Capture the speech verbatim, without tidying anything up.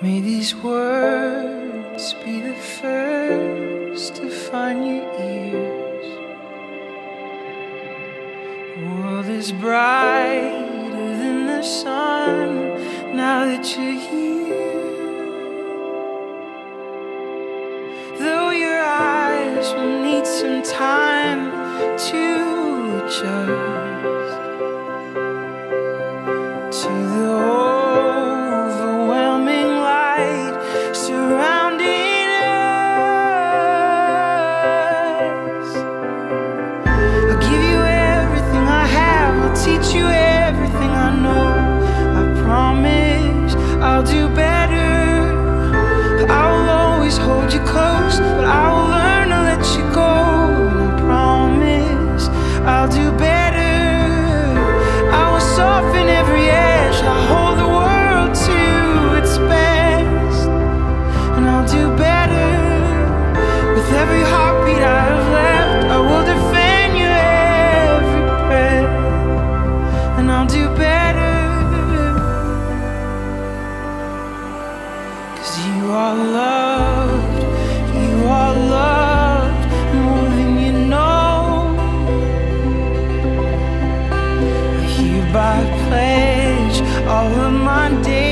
May these words be the first to find your ears. The world is brighter than the sun now that you're here. Though your eyes will need some time to adjust to the overwhelming light surrounding us. I'll give you everything I have, I'll teach you everything I know. I promise I'll do better. I'll always hold you close, but I will learn to let you go. And I promise I'll do better. I will soften every edge, I'll hold the world to its best. And I'll do better. With every heartbeat I have left, I will defend you every breath. And I'll do better. 'Cause you are loved, you are loved more than you know. I hereby pledge all of my days